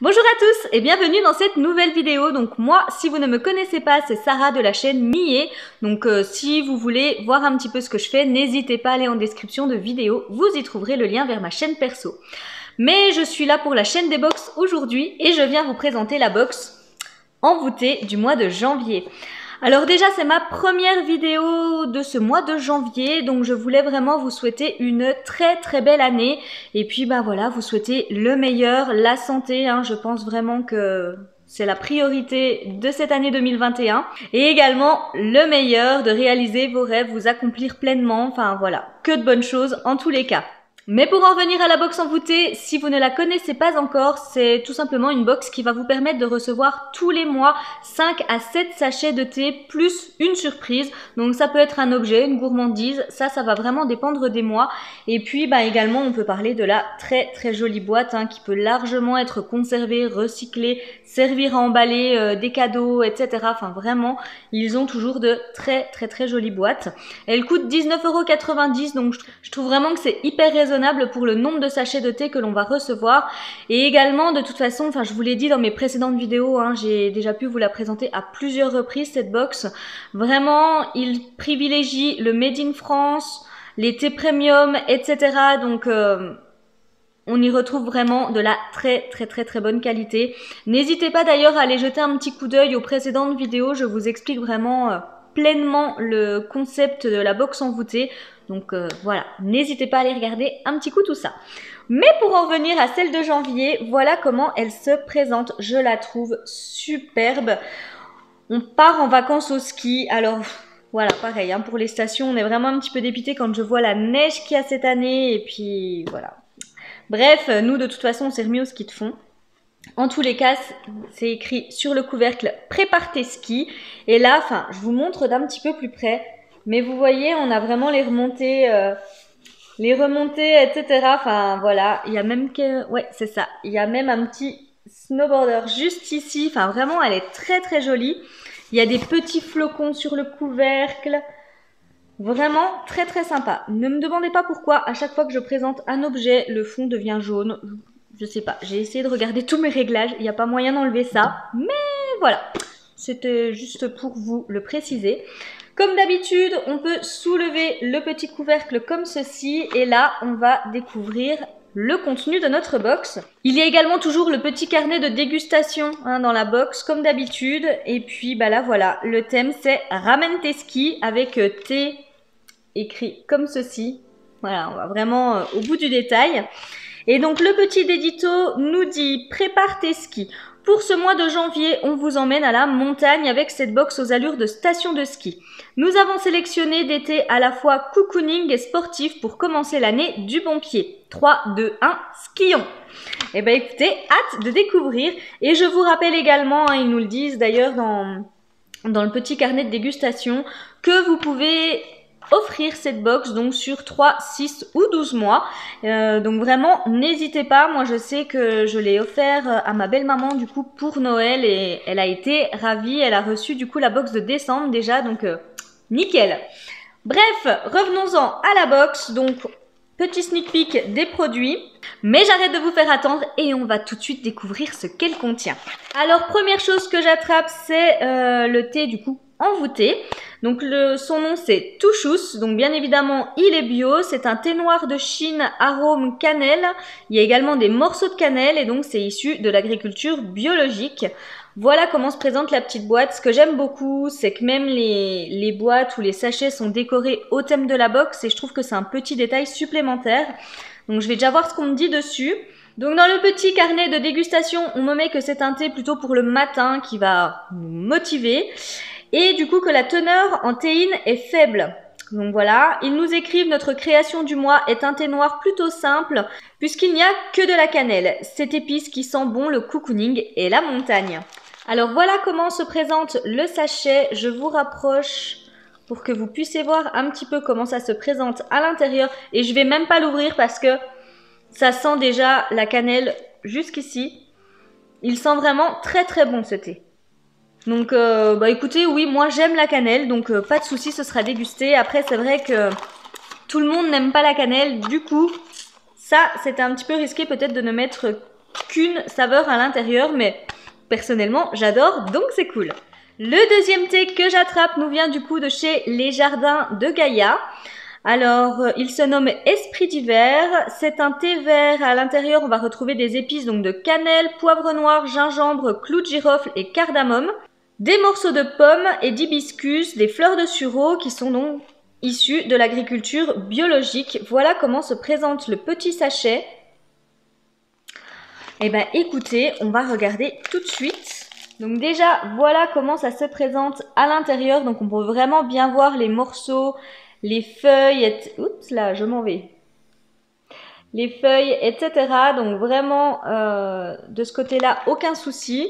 Bonjour à tous et bienvenue dans cette nouvelle vidéo. Donc moi, si vous ne me connaissez pas, c'est Sarah de la chaîne Millet. Donc si vous voulez voir un petit peu ce que je fais, n'hésitez pas à aller en description de vidéo. Vous y trouverez le lien vers ma chaîne perso. Mais je suis là pour la chaîne des box aujourd'hui et je viens vous présenter la box envoûtée du mois de janvier. Alors déjà, c'est ma première vidéo de ce mois de janvier, donc je voulais vraiment vous souhaiter une très belle année. Et puis bah voilà, vous souhaiter le meilleur, la santé, hein, je pense vraiment que c'est la priorité de cette année 2021. Et également le meilleur, de réaliser vos rêves, vous accomplir pleinement, enfin voilà, que de bonnes choses en tous les cas. Mais pour en venir à la box envoûtée, si vous ne la connaissez pas encore, c'est tout simplement une box qui va vous permettre de recevoir tous les mois 5 à 7 sachets de thé plus une surprise. Donc ça peut être un objet, une gourmandise, ça va vraiment dépendre des mois. Et puis bah également on peut parler de la très jolie boîte qui peut largement être conservée, recyclée, servir à emballer des cadeaux, etc. Enfin vraiment, ils ont toujours de très jolies boîtes. Elle coûte 19,90 €, donc je trouve vraiment que c'est hyper raisonnable pour le nombre de sachets de thé que l'on va recevoir. Et également, de toute façon, enfin je vous l'ai dit dans mes précédentes vidéos, j'ai déjà pu vous la présenter à plusieurs reprises cette box. Vraiment, il privilégie le Made in France, les thés premium, etc. Donc on y retrouve vraiment de la très bonne qualité. N'hésitez pas d'ailleurs à aller jeter un petit coup d'œil aux précédentes vidéos, je vous explique vraiment pleinement le concept de la box envoûtée. Donc voilà, n'hésitez pas à aller regarder un petit coup tout ça. Mais pour en revenir à celle de janvier, voilà comment elle se présente. Je la trouve superbe. On part en vacances au ski. Alors voilà, pareil, pour les stations, on est vraiment un petit peu dépité quand je vois la neige qu'il y a cette année. Et puis voilà. Bref, nous de toute façon, on s'est remis au ski de fond. En tous les cas, c'est écrit sur le couvercle « Prépare tes skis ». Et là, enfin, je vous montre d'un petit peu plus près. Mais vous voyez, on a vraiment les remontées, etc. Enfin, voilà. Il y a même que... Ouais, c'est ça. Il y a même un petit snowboarder juste ici. Enfin, vraiment, elle est très jolie. Il y a des petits flocons sur le couvercle. Vraiment très sympa. Ne me demandez pas pourquoi, à chaque fois que je présente un objet, le fond devient jaune. Je sais pas. J'ai essayé de regarder tous mes réglages. Il n'y a pas moyen d'enlever ça. Mais voilà. C'était juste pour vous le préciser. Comme d'habitude, on peut soulever le petit couvercle comme ceci et là, on va découvrir le contenu de notre box. Il y a également toujours le petit carnet de dégustation dans la box comme d'habitude. Et puis bah là voilà, le thème c'est Ramène tes skis avec thé écrit comme ceci. Voilà, on va vraiment au bout du détail. Et donc le petit édito nous dit prépare tes skis. Pour ce mois de janvier, on vous emmène à la montagne avec cette box aux allures de station de ski. Nous avons sélectionné des thés à la fois cocooning et sportifs pour commencer l'année du bon pied. 3, 2, 1, skions! Eh ben écoutez, hâte de découvrir. Et je vous rappelle également, ils nous le disent d'ailleurs dans le petit carnet de dégustation, que vous pouvez offrir cette box donc sur 3, 6 ou 12 mois. Donc vraiment, n'hésitez pas. Moi, je sais que je l'ai offert à ma belle-maman du coup pour Noël et elle a été ravie. Elle a reçu du coup la box de décembre déjà, donc nickel. Bref, revenons-en à la box. Donc, petit sneak peek des produits. Mais j'arrête de vous faire attendre et on va tout de suite découvrir ce qu'elle contient. Alors, première chose que j'attrape, c'est le thé du coup envoûté. Donc son nom c'est Touchous, donc bien évidemment il est bio, c'est un thé noir de Chine arôme cannelle, il y a également des morceaux de cannelle et donc c'est issu de l'agriculture biologique. Voilà comment se présente la petite boîte. Ce que j'aime beaucoup, c'est que même les boîtes ou les sachets sont décorés au thème de la box et je trouve que c'est un petit détail supplémentaire. Donc je vais déjà voir ce qu'on me dit dessus. Donc dans le petit carnet de dégustation, on me met que c'est un thé plutôt pour le matin qui va nous motiver. Et du coup que la teneur en théine est faible. Donc voilà, ils nous écrivent notre création du mois est un thé noir plutôt simple puisqu'il n'y a que de la cannelle. Cette épice qui sent bon le cocooning et la montagne. Alors voilà comment se présente le sachet. Je vous rapproche pour que vous puissiez voir un petit peu comment ça se présente à l'intérieur. Et je vais même pas l'ouvrir parce que ça sent déjà la cannelle jusqu'ici. Il sent vraiment très bon ce thé. Donc bah écoutez, oui, moi j'aime la cannelle, donc pas de souci, ce sera dégusté. Après c'est vrai que tout le monde n'aime pas la cannelle, du coup ça c'était un petit peu risqué peut-être de ne mettre qu'une saveur à l'intérieur, mais personnellement, j'adore, donc c'est cool. Le deuxième thé que j'attrape nous vient du coup de chez Les Jardins de Gaïa. Alors, il se nomme Esprit d'hiver. C'est un thé vert. À l'intérieur, on va retrouver des épices donc de cannelle, poivre noir, gingembre, clou de girofle et cardamome. Des morceaux de pommes et d'hibiscus, des fleurs de sureau qui sont donc issues de l'agriculture biologique. Voilà comment se présente le petit sachet. Eh ben, écoutez, on va regarder tout de suite. Donc déjà, voilà comment ça se présente à l'intérieur. Donc on peut vraiment bien voir les morceaux, les feuilles, oups là, je m'en vais. Les feuilles, etc. Donc vraiment, de ce côté-là, aucun souci.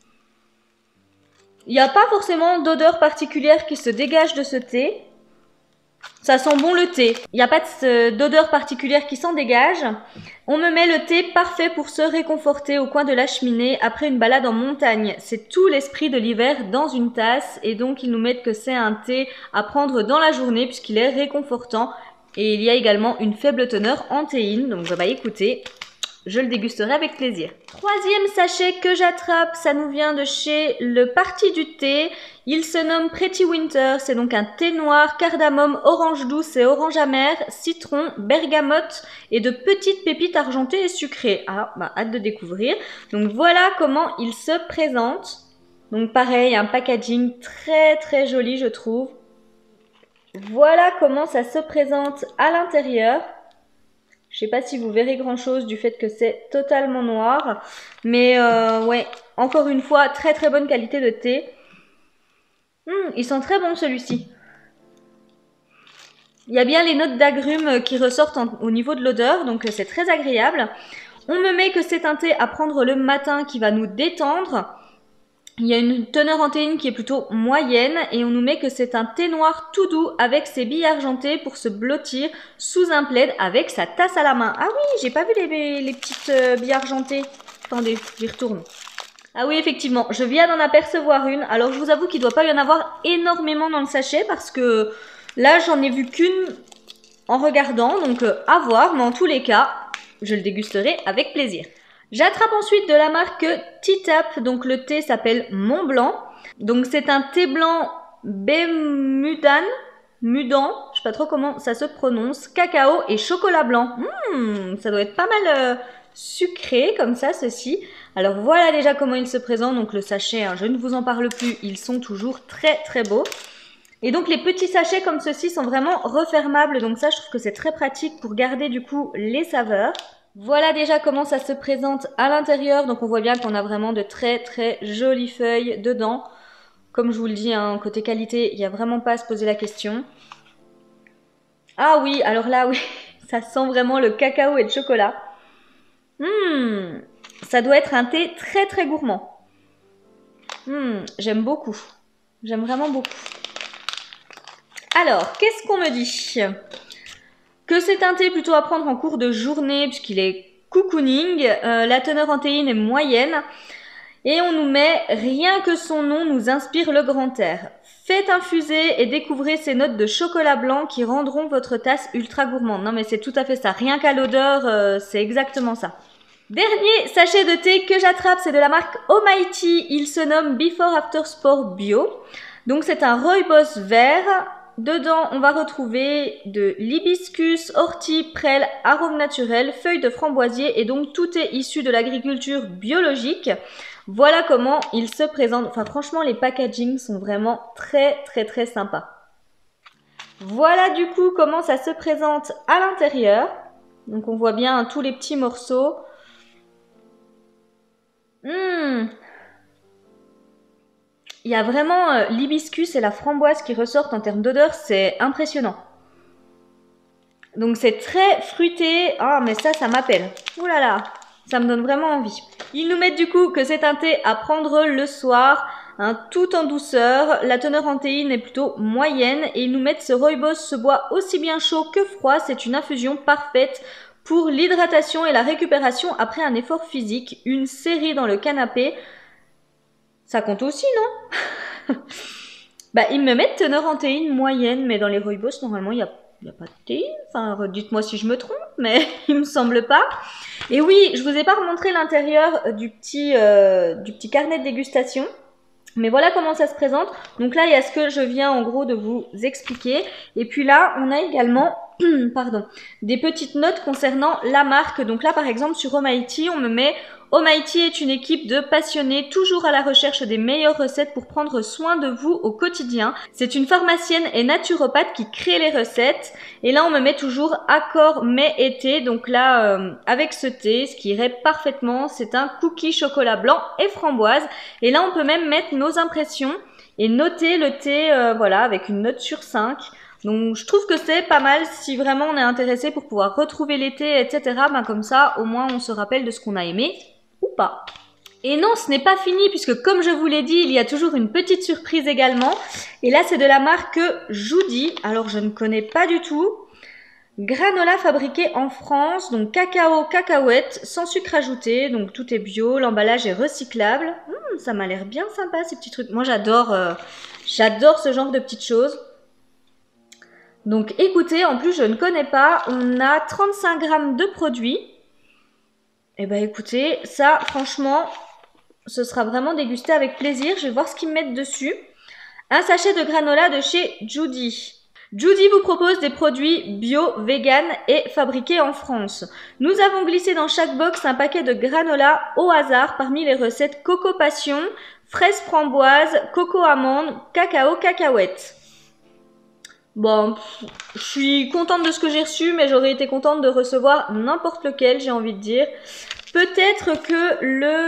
Il n'y a pas forcément d'odeur particulière qui se dégage de ce thé. Ça sent bon le thé. Il n'y a pas d'odeur particulière qui s'en dégage. On me met le thé parfait pour se réconforter au coin de la cheminée après une balade en montagne. C'est tout l'esprit de l'hiver dans une tasse et donc ils nous mettent que c'est un thé à prendre dans la journée puisqu'il est réconfortant et il y a également une faible teneur en théine. Donc bah écoutez, je le dégusterai avec plaisir. Troisième sachet que j'attrape, ça nous vient de chez Le Parti du thé. Il se nomme Pretty Winter, c'est donc un thé noir, cardamome, orange douce et orange amère, citron, bergamote et de petites pépites argentées et sucrées. Ah, bah hâte de découvrir. Donc voilà comment il se présente. Donc pareil, un packaging très très joli je trouve. Voilà comment ça se présente à l'intérieur. Je sais pas si vous verrez grand chose du fait que c'est totalement noir. Mais ouais, encore une fois, très très bonne qualité de thé. Il sent très bon celui-ci. Il y a bien les notes d'agrumes qui ressortent au niveau de l'odeur, donc c'est très agréable. On me met que c'est un thé à prendre le matin qui va nous détendre. Il y a une teneur en théine qui est plutôt moyenne et on nous met que c'est un thé noir tout doux avec ses billes argentées pour se blottir sous un plaid avec sa tasse à la main. Ah oui, j'ai pas vu les petites billes argentées. Attendez, j'y retourne. Ah oui, effectivement, je viens d'en apercevoir une. Alors je vous avoue qu'il ne doit pas y en avoir énormément dans le sachet parce que là j'en ai vu qu'une en regardant, donc à voir, mais en tous les cas, je le dégusterai avec plaisir. J'attrape ensuite de la marque Titap, donc le thé s'appelle Mont Blanc. Donc c'est un thé blanc Bémudan, Mudan, je sais pas trop comment ça se prononce, cacao et chocolat blanc. Ça doit être pas mal sucré comme ça ceci. Alors voilà déjà comment il se présente, donc le sachet, hein, je ne vous en parle plus, ils sont toujours très très beaux. Et donc les petits sachets comme ceci sont vraiment refermables, donc ça je trouve que c'est très pratique pour garder du coup les saveurs. Voilà déjà comment ça se présente à l'intérieur, donc on voit bien qu'on a vraiment de très très jolies feuilles dedans. Comme je vous le dis, hein, côté qualité, il n'y a vraiment pas à se poser la question. Ah oui, alors là oui, ça sent vraiment le cacao et le chocolat. Ça doit être un thé très très gourmand. J'aime beaucoup, j'aime vraiment beaucoup. Alors, qu'est-ce qu'on me dit ? Que c'est un thé plutôt à prendre en cours de journée puisqu'il est cocooning, la teneur en théine est moyenne et on nous met rien que son nom nous inspire le grand air. Faites infuser et découvrez ces notes de chocolat blanc qui rendront votre tasse ultra gourmande. Non mais c'est tout à fait ça, rien qu'à l'odeur, c'est exactement ça. Dernier sachet de thé que j'attrape, c'est de la marque Almighty, il se nomme Before After Sport Bio. Donc c'est un rooibos vert. Dedans, on va retrouver de l'hibiscus, ortie, prêle, arôme naturel, feuilles de framboisier et donc tout est issu de l'agriculture biologique. Voilà comment il se présente. Enfin franchement, les packagings sont vraiment très très très sympas. Voilà du coup comment ça se présente à l'intérieur. Donc on voit bien tous les petits morceaux. Il y a vraiment l'hibiscus et la framboise qui ressortent en termes d'odeur, c'est impressionnant. Donc c'est très fruité. Ah mais ça m'appelle. Ouh là là, ça me donne vraiment envie. Ils nous mettent du coup que c'est un thé à prendre le soir, hein, tout en douceur. La teneur en théine est plutôt moyenne et ils nous mettent ce rooibos se boit aussi bien chaud que froid. C'est une infusion parfaite pour l'hydratation et la récupération après un effort physique. Une série dans le canapé. Ça compte aussi, non? Bah, ils me mettent teneur en théine moyenne, mais dans les rooibos, normalement, il n'y a Il n'y a pas de thé. Enfin, dites-moi si je me trompe, mais il me semble pas. Et oui, je vous ai pas remontré l'intérieur du petit carnet de dégustation. Mais voilà comment ça se présente. Donc là, il y a ce que je viens en gros de vous expliquer. Et puis là, on a également pardon, des petites notes concernant la marque. Donc là, par exemple, sur Omaiti, on me met Omaiti est une équipe de passionnés toujours à la recherche des meilleures recettes pour prendre soin de vous au quotidien. C'est une pharmacienne et naturopathe qui crée les recettes. Et là, on me met toujours accord mai-été. Donc là, avec ce thé, ce qui irait parfaitement, c'est un cookie chocolat blanc et framboise. Et là, on peut même mettre nos impressions et noter le thé, voilà, avec une note sur 5. Donc je trouve que c'est pas mal si vraiment on est intéressé pour pouvoir retrouver l'été, etc. Ben comme ça, au moins on se rappelle de ce qu'on a aimé ou pas. Et non, ce n'est pas fini puisque comme je vous l'ai dit, il y a toujours une petite surprise également. Et là, c'est de la marque Judy. Alors je ne connais pas du tout. Granola fabriqué en France, donc cacao, cacahuètes, sans sucre ajouté, donc tout est bio, l'emballage est recyclable. Ça m'a l'air bien sympa ces petits trucs. Moi j'adore ce genre de petites choses. Donc écoutez, en plus je ne connais pas, on a 35 grammes de produits. Et ben écoutez, ça franchement, ce sera vraiment dégusté avec plaisir. Je vais voir ce qu'ils me mettent dessus. Un sachet de granola de chez Judy. Judy vous propose des produits bio, vegan et fabriqués en France. Nous avons glissé dans chaque box un paquet de granola au hasard parmi les recettes coco passion, fraise framboise, coco amande, cacao cacahuète. Bon, je suis contente de ce que j'ai reçu, mais j'aurais été contente de recevoir n'importe lequel, j'ai envie de dire. Peut-être que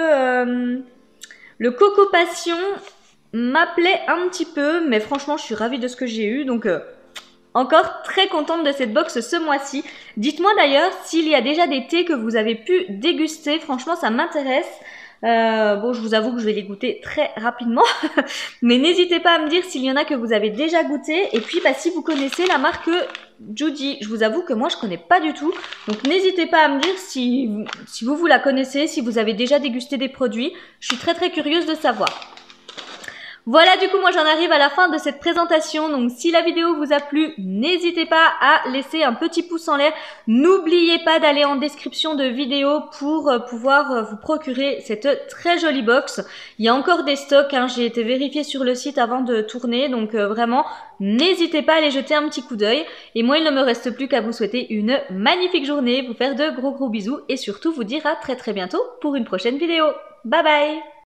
le Coco Passion m'appelait un petit peu, mais franchement, je suis ravie de ce que j'ai eu. Donc, encore très contente de cette box ce mois-ci. Dites-moi d'ailleurs s'il y a déjà des thés que vous avez pu déguster. Franchement, ça m'intéresse. Bon, je vous avoue que je vais les goûter très rapidement, mais n'hésitez pas à me dire s'il y en a que vous avez déjà goûté. Et puis, bah, si vous connaissez la marque Judy, je vous avoue que moi, je connais pas du tout. Donc, n'hésitez pas à me dire si vous la connaissez, si vous avez déjà dégusté des produits. Je suis très très curieuse de savoir. Voilà, du coup, moi j'en arrive à la fin de cette présentation. Donc, si la vidéo vous a plu, n'hésitez pas à laisser un petit pouce en l'air. N'oubliez pas d'aller en description de vidéo pour pouvoir vous procurer cette très jolie box. Il y a encore des stocks, hein. J'ai été vérifier sur le site avant de tourner. Donc, vraiment, n'hésitez pas à aller jeter un petit coup d'œil. Et moi, il ne me reste plus qu'à vous souhaiter une magnifique journée, vous faire de gros bisous et surtout vous dire à très très bientôt pour une prochaine vidéo. Bye bye!